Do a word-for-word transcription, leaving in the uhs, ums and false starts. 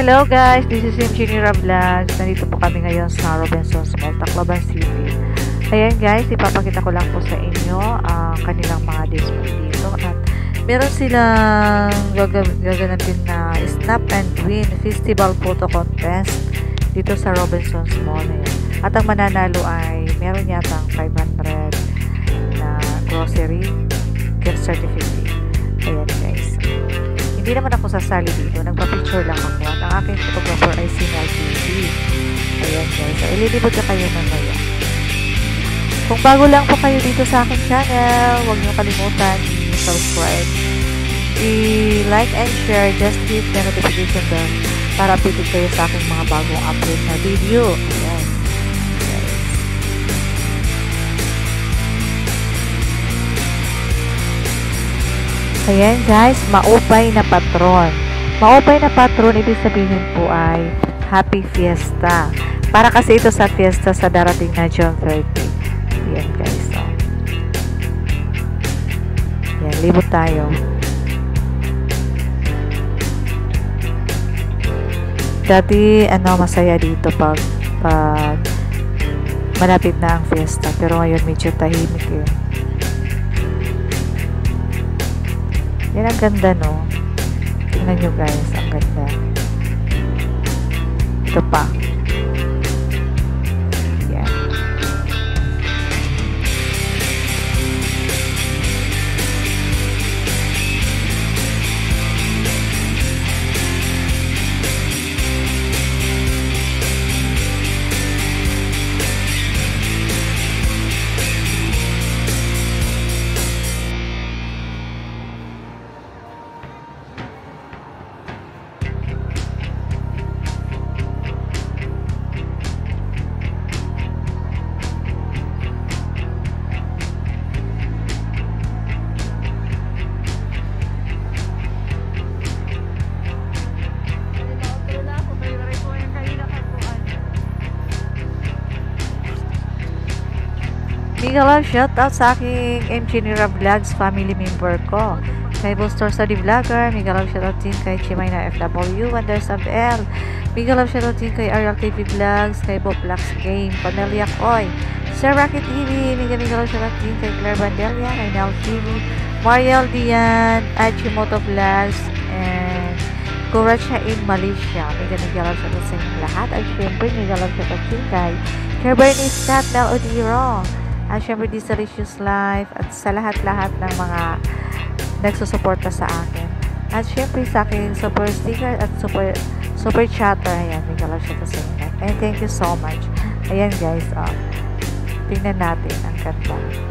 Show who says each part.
Speaker 1: hello guys! This is Neyra Vlogs. Nandito po kami ngayon sa Robinson's Mall, Tacloban City. Ayan guys, ipapakita ko lang po sa inyo ang uh, kanilang mga display dito. At meron silang gaganapin na Snap and Win Festival Photo Contest dito sa Robinson's Mall. Ayan. At ang mananalo ay meron yatang five hundred na grocery gift certificate. Ayan guys. Hindi naman ako sasali dito. Nagpa-picture lang ako. At ang aking photographer ay si Neyra. Ayan guys. So, ililibot na kayo mamaya. Kung bago lang po kayo dito sa aking channel, huwag niyo kalimutan i-subscribe, i-like and share, just hit the notification bell para updated kayo sa aking mga bagong upload na video. Ayan. Ayan guys, maupay na patron. Maupay na patron, ibig sabihin po ay Happy Fiesta. Para kasi ito sa fiesta sa darating na June thirty. Ayan guys. So. Ayan, libot tayo. Dati, ano, masaya dito pag, pag malapit na ang fiesta. Pero ngayon medyo tahimik eh. Yan ang ganda, no? Tingnan nyo guys, ang ganda. Ito pa. Yan. Mega love shoutout sa aking M G Neyra Vlogs family member ko. Kay Bostor sa The Vlogger, mega love shoutout din kay Chimay na F W, Wonders of L. Mega love shoutout din kay Ariel T V Vlogs, kay Bob Black's Game, Panelia Koy, Sir Rocket T V, mega mega love shoutout din kay Claire Bandelia, kay Nel T V, Mariel Dian, Achimoto Vlogs, and Coracha in Malaysia. Mega mega love shoutout sa inyong lahat. At syempre, mega love shoutout din kay Kerbernice Cat Mel Odiro. At syempre, This Delicious Life at sa lahat-lahat ng mga nagsusuporta sa akin. At syempre sa akin super sticker at super super chatter. Ayan, may galap siya sa inyo. And thank you so much. Ayan guys, oh, tingnan natin ang ganda.